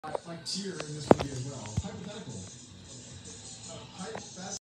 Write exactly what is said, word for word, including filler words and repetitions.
like tier in this movie as well. Hypothetically.